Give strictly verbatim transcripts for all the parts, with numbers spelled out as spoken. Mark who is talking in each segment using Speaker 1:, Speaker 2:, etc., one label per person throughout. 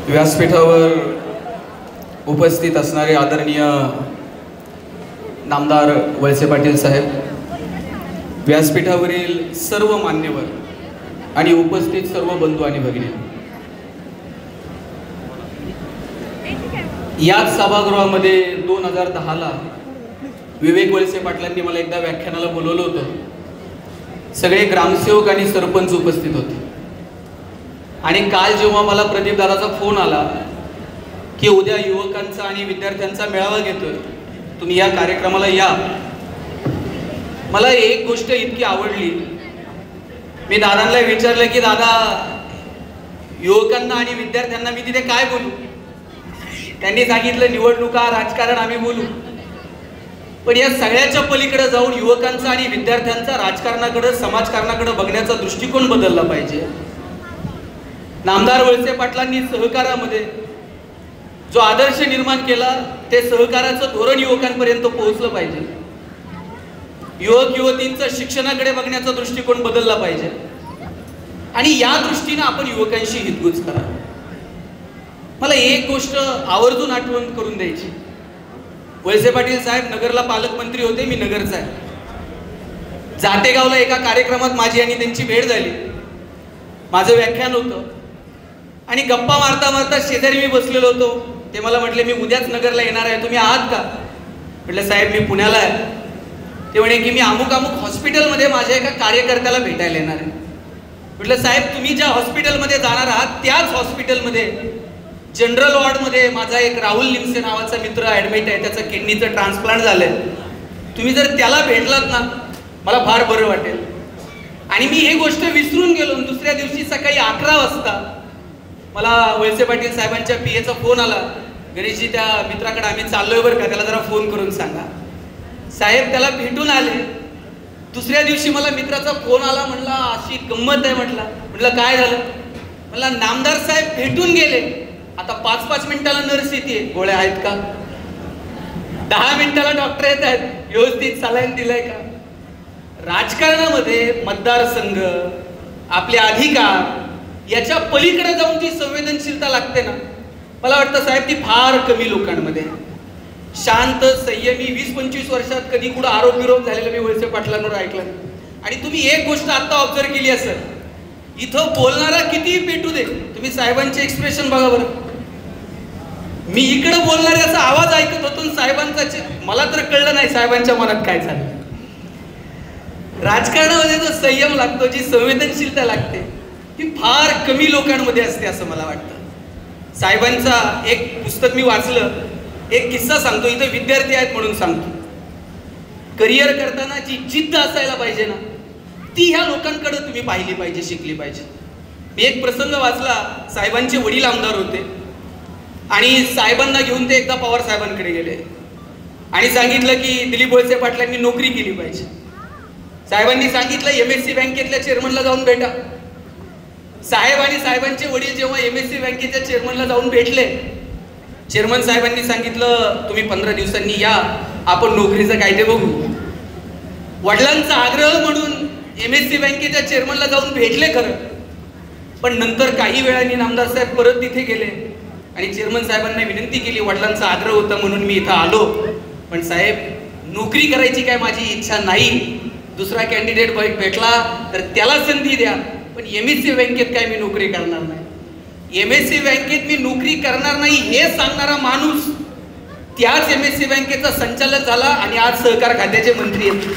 Speaker 1: व्यासपीठावर उपस्थित असणारे आदरणीय नामदार वळसे पाटील साहेब, व्यासपीठावरील सर्व मान्यवर आणि उपस्थित सर्व बंधू आणि भगिनी, याच सभागृहामध्ये दोन हजार दहाला विवेक वळसे पाटलांनी मला एकदा व्याख्यानाला बोलवलं होतं. सगळे ग्रामसेवक आणि सरपंच उपस्थित होते. आणि काल जेव्हा मला प्रदीप दादाचा फोन आला की उद्या युवकांचा आणि विद्यार्थ्यांचा मेळावा घेतोय, तुम्ही या कार्यक्रमाला या, मला एक गोष्ट इतकी आवडली. मी दादांना विचारलं की दादा, युवकांना आणि विद्यार्थ्यांना मी तिथे काय बोलू? त्यांनी सांगितलं निवडणुका, राजकारण आम्ही बोलू, पण या सगळ्याच्या पलीकडे जाऊन युवकांचा आणि विद्यार्थ्यांचा राजकारणाकडे, समाजकारणाकडे बघण्याचा दृष्टिकोन बदलला पाहिजे. नामदार वळसे पाटलांनी सहकारामध्ये जो आदर्श निर्माण केला, ते सहकाराचं धोरण युवकांपर्यंत पोहोचलं पाहिजे. युवक युवतींचं शिक्षणाकडे बघण्याचा दृष्टिकोन बदलला पाहिजे आणि या दृष्टीने आपण युवकांशी हितगुज करा. मला एक गोष्ट आवर्जून आठवण करून द्यायची. वळसे पाटील साहेब नगरला पालकमंत्री होते, मी नगरचा आहे. जातेगावला एका कार्यक्रमात माझी आणि त्यांची भेट झाली. माझं व्याख्यान होतं आणि गप्पा मारता मारता शेजारी मी बसलेलो होतो. ते मला म्हटले मी उद्याच नगरला येणार आहे, तुम्ही आहात का? म्हटलं साहेब मी पुण्याला आहे. ते म्हणे की मी अमुक अमुक हॉस्पिटलमध्ये माझ्या एका कार्यकर्त्याला भेटायला येणार आहे. म्हटलं साहेब तुम्ही ज्या हॉस्पिटलमध्ये जाणार आहात त्याच हॉस्पिटलमध्ये जनरल वॉर्डमध्ये माझा एक राहुल लिमसे नावाचा मित्र ॲडमिट आहे, त्याचं किडनीचं ट्रान्सप्लांट झालंय. तुम्ही जर त्याला भेटलात ना, मला फार बरं वाटेल. आणि मी ही गोष्ट विसरून गेलो. दुसऱ्या दिवशी सकाळी अकरा वाजता मला वळसे पाटील साहेबांच्या पी एचा फोन आला. गणेशजी त्या मित्राकडे आम्ही चाललोय बरं का, त्याला जरा फोन करून सांगा. साहेब त्याला भेटून आले. दुसऱ्या दिवशी मला मित्राचा फोन आला. म्हणला अशी गंमत आहे. म्हटलं म्हटलं काय झालं? मला नामदार साहेब भेटून गेले. आता पाच पाच मिनिटाला नर्स येते, गोळ्या आहेत का? दहा मिनिटाला डॉक्टर येत आहेत, व्यवस्थित सलाईन दिलाय का? राजकारणामध्ये मतदारसंघ, आपले अधिकार याच्या पलीकडे जाऊन जी संवेदनशीलता लागते ना, मला वाटतं साहेब ती फार कमी लोकांमध्ये. शांत संयमी वीस पंचवीस वर्षात कधी कुठं आरोप विरोध झालेला मी वळसे पाटलांवर ऐकलं. आणि तुम्ही एक गोष्ट आता ऑब्झर्व केली असेल, इथं बोलणारा कितीही पेटू दे, तुम्ही साहेबांचे एक्सप्रेशन बघा बरं. मी इकडे बोलणाऱ्याचा आवाज ऐकत होतो, साहेबांचा मला तर कळलं नाही साहेबांच्या मनात काय चाललं. राजकारणामध्ये जो संयम लागतो, जी संवेदनशीलता लागते, ती फार कमी लोकांमध्ये असते असं मला वाटतं. साहेबांचा एक पुस्तक मी वाचलं, एक किस्सा सांगतो, इथं विद्यार्थी आहेत म्हणून सांगतो. करिअर करताना जी जिद्द असायला पाहिजे ना, ती ह्या लोकांकडे तुम्ही पाहिली पाहिजे, शिकली पाहिजे. मी एक प्रसंग वाचला. साहेबांचे वडील आमदार होते आणि साहेबांना घेऊन ते एकदा पवार साहेबांकडे गेले आणि सांगितलं की दिलीप वळसे पाटलांनी नोकरी केली पाहिजे. साहेबांनी सांगितलं एम एस सी बँकेतल्या चेअरमनला जाऊन भेटा. साहेब आणि साहेबांचे वडील जेव्हा एम एस सी बँकेच्या चेअरमनला जाऊन भेटले, चेअरमन साहेबांनी सांगितलं तुम्ही पंधरा दिवसांनी या, आपण नोकरीचं काय ते बघू. वडिलांचा आग्रह म्हणून एम एस सी बँकेच्या चेअरमनला जाऊन भेटले खरं, पण नंतर काही वेळांनी नामदार साहेब परत तिथे गेले आणि चेअरमन साहेबांना विनंती केली, वडिलांचा आग्रह होता म्हणून मी इथं आलो, पण साहेब नोकरी करायची काय माझी इच्छा नाही. दुसरा कॅन्डिडेट भेटला तर त्याला संधी द्या, पण एम एस सी बँकेत काय मी नोकरी करणार नाही. एम एस सी बँकेत मी नोकरी करणार नाही हे सांगणारा माणूस त्याच एम एस सी बँकेचा संचालक झाला आणि आज सहकार खात्याचे मंत्री आहेत.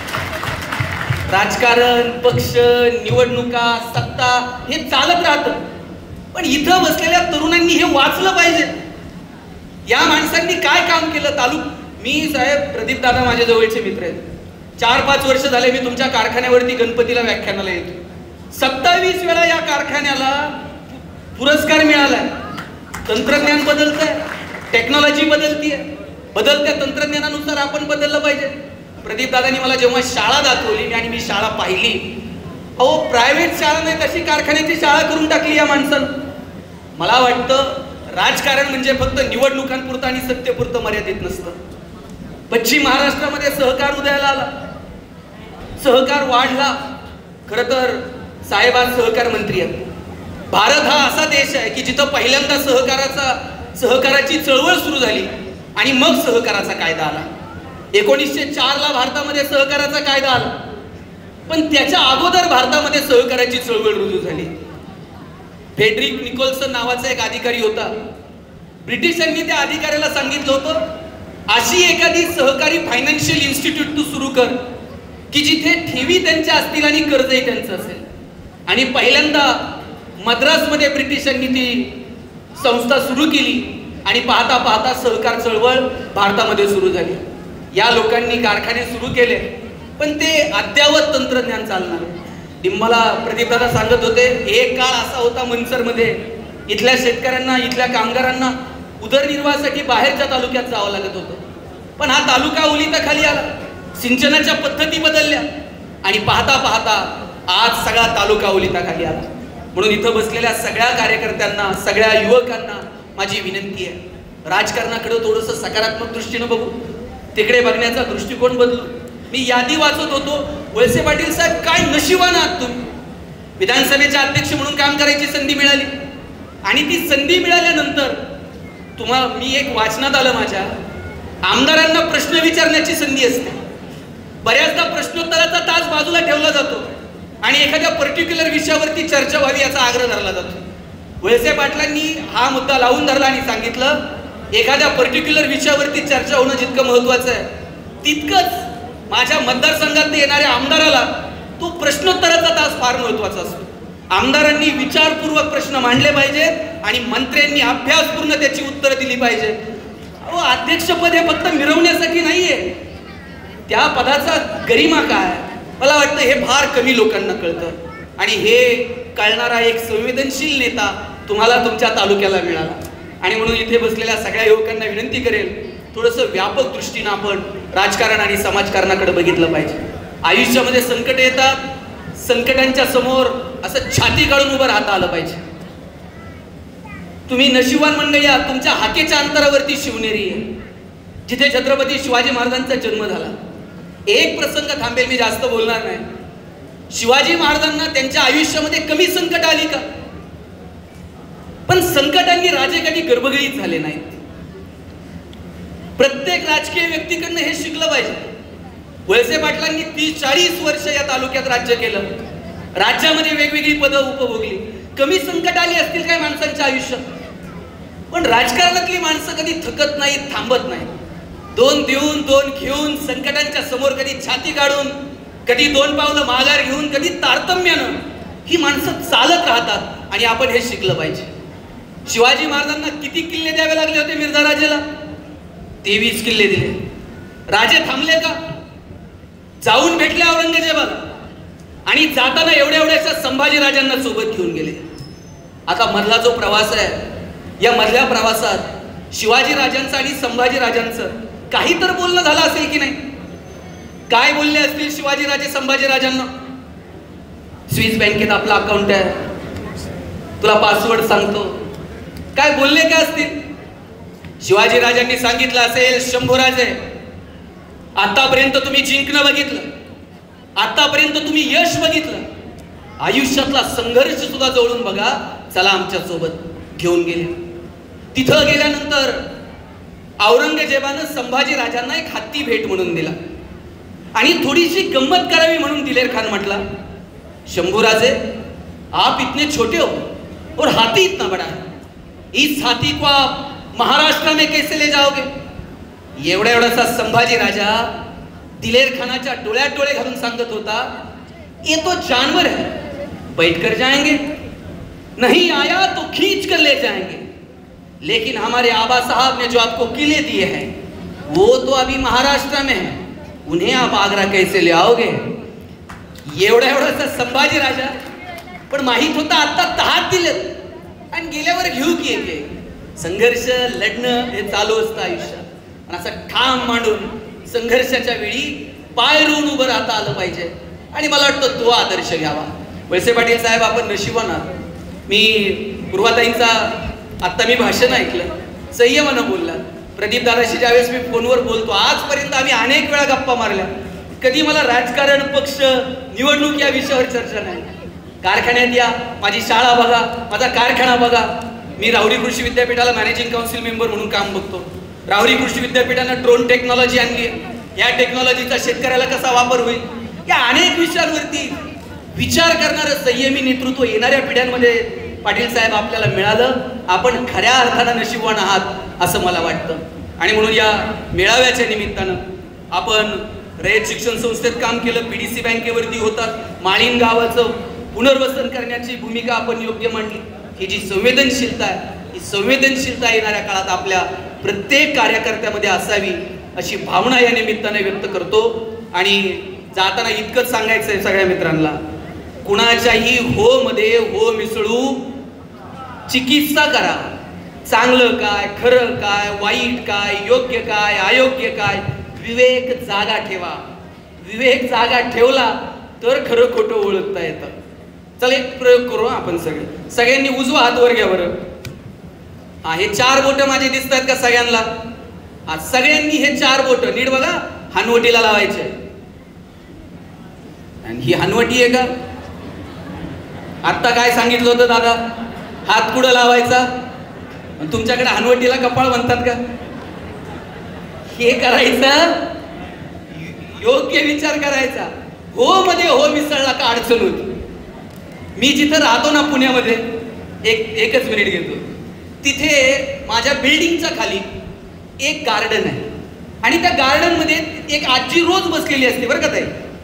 Speaker 1: राजकारण, पक्ष, निवडणुका, सत्ता हे चालत राहतं, पण इथं बसलेल्या तरुणांनी हे वाचलं पाहिजे. या माणसांनी काय काम केलं तालुक. मी साहेब प्रदीप दादा माझ्या जवळचे मित्र आहेत. चार पाच वर्ष झाले मी तुमच्या कारखान्यावरती गणपतीला व्याख्यानाला येतो. सत्तावीस वेळा या कारखान्याला पुरस्कार मिळालाय. तंत्रज्ञान बदलतंय, टेक्नॉलॉजी बदलतीये, बदलत्या तंत्रज्ञानानुसार आपण बदललं पाहिजे. प्रदीप दादांनी मला जेव्हा शाळा दाखवली आणि मी शाळा पाहिली, अहो प्रायव्हेट शाळा नाही तशी कारखान्याची शाळा करून टाकली या माणसानं. मला वाटतं राजकारण म्हणजे फक्त निवडणुकांपुरतं आणि सत्तेपुरतं मर्यादित नसतं. पश्चिम महाराष्ट्रामध्ये सहकार उदयाला आला, सहकार वाढला. खरं तर साहेब आज सहकार मंत्री आहेत. भारत हा असा देश आहे की जिथं पहिल्यांदा सहकाराचा सहकाराची चळवळ सुरू झाली आणि मग सहकाराचा कायदा आला. एकोणीसशे चार ला भारतामध्ये सहकाराचा कायदा आला, पण त्याच्या अगोदर भारतामध्ये सहकाराची चळवळ रुजू झाली. फेडरिक निकोल्सन नावाचा एक अधिकारी होता. ब्रिटिशांनी त्या अधिकाऱ्याला सांगितलं होतं, अशी एखादी सहकारी फायनान्शियल इन्स्टिट्यूट तू सुरू कर की जिथे ठेवी त्यांच्या असतील आणि कर्जही त्यांचं असेल. आणि पहिल्यांदा मद्रासमध्ये ब्रिटिशांनी ती संस्था सुरू केली आणि पाहता पाहता सहकार चळवळ भारतामध्ये सुरू झाली. या लोकांनी कारखाने सुरू केले, पण ते अद्यावत तंत्रज्ञान चालणार. मला प्रदीपदादा सांगत होते, एक काळ असा होता मनसरमध्ये इथल्या शेतकऱ्यांना इथल्या कामगारांना उदरनिर्वाहासाठी बाहेरच्या तालुक्यात जावं लागत होतं. पण हा तालुका ओलिताखाली आला, सिंचनाच्या पद्धती बदलल्या आणि पाहता पाहता आज सगळा तालुका ओलिताखाली आला. म्हणून इथं बसलेल्या सगळ्या कार्यकर्त्यांना, सगळ्या युवकांना माझी विनंती आहे, राजकारणाकडे थोडंसं सकारात्मक दृष्टीनं बघू, तिकडे बघण्याचा दृष्टिकोन बदलू. मी यादी वाचत होतो, वळसे पाटील साहेब काय नशिबान आहात तुम्ही, विधानसभेचे अध्यक्ष म्हणून काम करायची संधी मिळाली आणि ती संधी मिळाल्यानंतर तुम्हाला मी एक वाचनात आलं, माझ्या आमदारांना प्रश्न विचारण्याची संधी असते. बऱ्याचदा प्रश्नोत्तराचा तास बाजूला ठेवला जातो आणि एखाद्या पर्टिक्युलर विषयावरती चर्चा व्हावी याचा आग्रह धरला जातो. वळसे पाटलांनी हा मुद्दा लावून धरला आणि सांगितलं, एखाद्या पर्टिक्युलर विषयावरती चर्चा होणं जितकं महत्वाचं आहे, तितकंच माझ्या मतदारसंघात येणाऱ्या आमदाराला तो प्रश्नोत्तराचा तास फार महत्वाचा असतो. आमदारांनी विचारपूर्वक प्रश्न मांडले पाहिजेत आणि मंत्र्यांनी अभ्यासपूर्ण त्याची उत्तरं दिली पाहिजेत. अहो, अध्यक्षपद हे फक्त मिरवण्यासाठी नाहीये, त्या पदाचा गरिमा काय, मला वाटतं हे फार कमी लोकांना कळतं. आणि हे कळणारा एक संवेदनशील नेता तुम्हाला तुमच्या तालुक्याला मिळाला. आणि म्हणून इथे बसलेल्या सगळ्या युवकांना विनंती करेल, थोडंसं व्यापक दृष्टीनं आपण राजकारण आणि समाजकारणाकडे बघितलं पाहिजे. आयुष्यामध्ये संकट येतात, संकटांच्या समोर असं छाती काढून उभं राहता आलं पाहिजे. तुम्ही नशिबान मंडळी आहात, तुमच्या हाकेच्या अंतरावरती शिवनेरी आहे, जिथे छत्रपती शिवाजी महाराजांचा जन्म झाला. एक प्रसंग थांबेल, मी जास्त बोलणार नाही. शिवाजी महाराजांना त्यांच्या आयुष्यामध्ये कमी संकट आली का? पण संकटांनी राजे कधी गर्भगळीत झाले नाहीत. प्रत्येक राजकीय व्यक्तीकडनं हे शिकलं पाहिजे. वळसे पाटलांनी तीस चाळीस वर्ष या तालुक्यात राज्य केलं, राज्यामध्ये वेगवेगळी पदं उपभोगली. कमी संकट आली असतील काय माणसांच्या आयुष्यात? पण राजकारणातली माणसं कधी थकत नाहीत, थांबत नाहीत. दोन देऊन दोन घेऊन संकटांच्या समोर कधी छाती काढून, कधी दोन पावलं माघार घेऊन, कधी तारतम्यानं ही माणसं चालत राहतात. आणि आपण हे शिकलं पाहिजे. शिवाजी महाराजांना किती किल्ले द्यावे लागले होते मिर्झा राजेला? तेवीस किल्ले दिले. राजे थांबले का? जाऊन भेटले औरंगजेबाला आणि जाताना एवढ्या एवढ्याशा संभाजी राजांना सोबत घेऊन गेले. आता मधला जो प्रवास आहे, या मधल्या प्रवासात शिवाजी राजांचं आणि संभाजी राजांचं काही तर बोलणं झालं असेल की नाही? काय बोलले असतील शिवाजी राजे संभाजी राजांना? स्विस बँकेत आपला अकाउंट आहे, तुला पासवर्ड सांगतो, काय बोलले काय असतील? शिवाजी राजांनी सांगितलं असेल, शंभूराजे आतापर्यंत तुम्ही जिंकणं बघितलं, आतापर्यंत तुम्ही यश बघितलं, आयुष्यातला संघर्ष सुद्धा जवळून बघा, चला आमच्या सोबत घेऊन गेले. तिथं गेल्यानंतर औरंगजेबानं संभाजी राजांना एक हत्ती भेट म्हणून दिला आणि थोडीशी गंमत करावी म्हणून दिलेर खान म्हटला, शंभूराजे आप इतने छोटे हो और हाथी इतना बड़ा है, इस हाथी को आप महाराष्ट्र में कैसे ले जाओगे? एवढा एवढासा संभाजी राजा दिलेर खानाच्या डोळ्यात डोळे घालून सांगत होता, ये तो जानवर है, बैठ कर जाएंगे, नहीं आया तो खींच कर ले जाएंगे, लेकिन हमारे आबा साहब ने जो आपको किले दिए हैं वो तो अभी महाराष्ट्र में है, उन्हें आप आगरा कैसे ले आओगे? एवढा एवढासा संभाजी राजा, पण माहित होता आता तहात दिलेत आणि गेल्यावर घेऊ की येते. संघर्ष लढणं हे चालू असतं आयुष्यात. आणि असं ठाम मांडून संघर्षाच्या वेळी पाय रोवून उभं राहता आलं पाहिजे. आणि मला वाटतं तो आदर्श घ्यावा. वळसे पाटील साहेब, आपण नशिबान आहात. मी पूर्वाताईंचा आत्ता मी भाषण ऐकलं, संयमानं बोलला. प्रदीप दादाशी ज्यावेळेस मी फोनवर बोलतो, आजपर्यंत आम्ही अनेक वेळा गप्पा मारल्या, कधी मला राजकारण, पक्ष, निवडणूक या विषयावर चर्चा नाही. कारखान्यात या, माझी शाळा बघा, माझा कारखाना बघा. मी राहुरी कृषी विद्यापीठाला मॅनेजिंग काउन्सिल मेंबर म्हणून काम बघतो. राहुरी कृषी विद्यापीठानं ड्रोन टेक्नॉलॉजी आणली आहे. या टेक्नॉलॉजीचा शेतकऱ्याला कसा वापर होईल, या अनेक विषयांवरती विचार करणारं संयमी नेतृत्व येणाऱ्या पिढ्यांमध्ये पाटील साहेब आपल्याला मिळालं. आपण खऱ्या अर्थानं नशीबवान आहात असं मला वाटतं. आणि म्हणून या मेळाव्याच्या निमित्तानं आपण रयत शिक्षण संस्थेत काम केलं, पीडीसी बँकेवरती होतात, माळीन गावाचं पुनर्वसन करण्याची भूमिका आपण योग्य मांडली. ही जी संवेदनशीलता आहे, ही संवेदनशीलता येणाऱ्या काळात आपल्या प्रत्येक कार्यकर्त्यामध्ये असावी अशी भावना या निमित्ताने व्यक्त करतो. आणि जाताना इतकंच सांगायचं आहे सगळ्या मित्रांना, कुणाच्याही हो मध्ये हो मिसळू, चिकित्सा करा. चांगलं काय, खरं काय, वाईट काय, योग्य काय, अयोग्य काय, विवेक जागा ठेवा. विवेक जागा ठेवला तर खरं खोटं ओळखता येतं. चला एक प्रयोग करू आपण सगळे. सगळ्यांनी उजवा हात वर घ्या बरं. हा, हे चार बोट माझे दिसत आहेत का सगळ्यांना? हा, सगळ्यांनी हे चार बोट नीट बघा, हनवटीला लावायचे. आणि ही हनवटी आहे का? आता काय सांगितलं होतं दादा? हात कुठं लावायचा? तुमच्याकडे हनवटीला कपाळ म्हणतात का? हे करायचं, योग्य विचार करायचा. हो मध्ये हो मिसळला का अडचण होती. मी जिथं राहतो ना पुण्यामध्ये, एक एकच मिनिट घेतो, तिथे माझ्या बिल्डिंगच्या खाली एक गार्डन आहे. आणि त्या गार्डन मध्ये एक आजी रोज बसलेली असते बरं का ताई.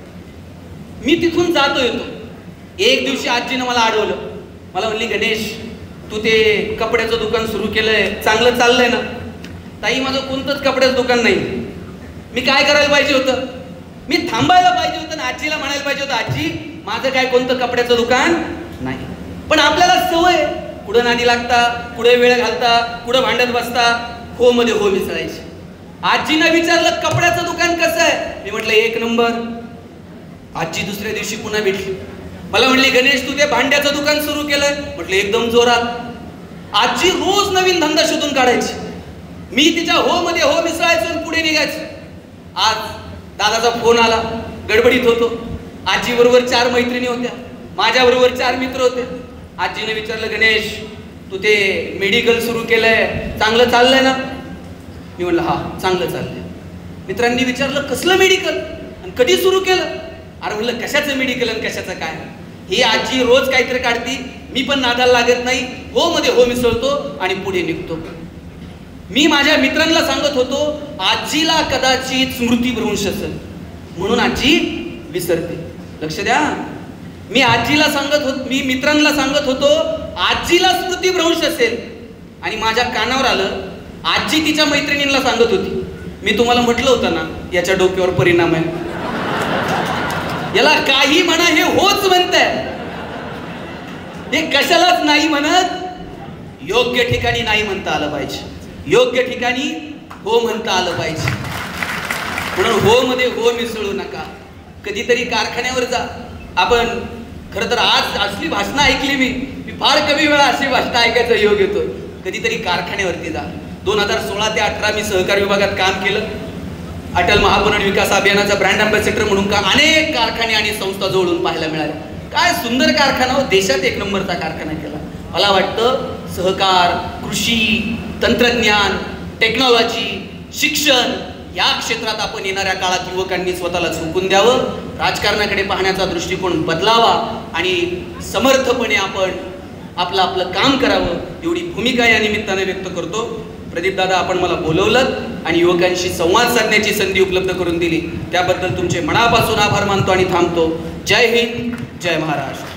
Speaker 1: मी तिथून जातो येतो. एक दिवशी आजीनं मला अडवलं. मला म्हणली, गणेश तू ते कपड्याचं दुकान सुरू केलंय, चांगलं चाललंय ना? ताई माझं कोणतंच कपड्याचं दुकान नाही. मी काय करायला पाहिजे होतं? मी थांबायला पाहिजे होतं ना, आजीला म्हणायला पाहिजे होतं, आजी माझं काय कोणतं कपड्याचं दुकान नाही. पण आपल्याला सवय, कुठं नादी लागता, कुठे वेळ घालता, कुठं भांडत बसता, हो मध्ये हो मिसळायची. आजीनं विचारलं कपड्याचं दुकान कसं आहे? मी म्हटलं एक नंबर. आजी दुसऱ्या दिवशी पुन्हा भेटली. मला म्हणली, गणेश तू ते भांड्याचं दुकान सुरू केलंय? म्हटलं एकदम जोरात. आजी रोज नवीन धंदा शोधून काढायची. मी तिच्या हो मध्ये हो मिसळायचो आणि पुढे निघायचो. आज दादाचा फोन आला, गडबडीत होतो. आजी बरोबर चार मैत्रिणी होत्या, माझ्या बरोबर चार मित्र होते. आजीने विचारलं, गणेश तू ते मेडिकल सुरू केलंय, चांगलं चाललंय ना? मी म्हणलं हा चांगलं चाललंय. मित्रांनी विचारलं, कसलं मेडिकल आणि कधी सुरू केलं? अरे म्हणलं कशाचं मेडिकल आणि कशाचं काय? ही आजी रोज काहीतरी काढती, मी पण नादाला लागत नाही, हो मध्ये हो मिसळतो आणि पुढे निघतो. मी माझ्या मित्रांना सांगत होतो, आजीला कदाचित स्मृतीभ्रंश असेल म्हणून आजी विसरते. लक्ष द्या, मी आजीला सांगत होतो, मी मित्रांना सांगत होतो आजीला स्मृतीभ्रंश असेल, आणि माझ्या कानावर आलं आजी तिच्या मैत्रिणींना सांगत होती, मी तुम्हाला म्हटलं होतं ना याच्या डोक्यावर परिणाम आहे. याला काही म्हणा, हे होच म्हणताय, हे कशालाच नाही म्हणत. योग्य ठिकाणी नाही म्हणता आलं पाहिजे, योग्य ठिकाणी हो म्हणता आलं पाहिजे. म्हणून हो मध्ये हो मिसळू नका. कधीतरी कारखान्यावर जा. आपण खरं तर आज असली भाषणं ऐकली, मी मी फार कमी वेळा अशी भाषणं ऐकायचा योग येतो. कधीतरी कारखान्यावरती जा. दोन हजार सोळा ते अठरा मी सहकार विभागात काम केलं. अटल महापणन विकास अभियानाचा ब्रँड अँबॅसेडर म्हणून का अनेक कारखाने आणि संस्था जोडून पाहायला मिळाल्या. काय सुंदर कारखाना हो, देशात एक नंबरचा कारखाना केला. मला वाटतं सहकार, कृषी, तंत्रज्ञान, टेक्नॉलॉजी, शिक्षण या क्षेत्रात आपण येणाऱ्या काळात युवकांनी स्वतःला झोकून द्यावं. राजकारणाकडे पाहण्याचा दृष्टिकोन बदलावा आणि समर्थपणे आपण आपलं आपलं काम करावं, एवढी भूमिका या निमित्ताने व्यक्त करतो. प्रदीप दादा, आपण मला बोलवलं आणि युवकांशी संवाद साधण्याची संधी उपलब्ध करून दिली, त्याबद्दल तुमचे मनापासून आभार मानतो आणि थांबतो. जय हिंद, जय महाराष्ट्र.